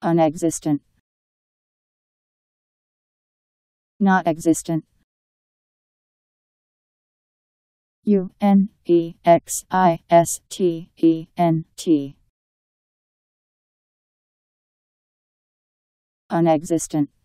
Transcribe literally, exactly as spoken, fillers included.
Unexistent. Not existent. U N E X I S T E N T. Unexistent.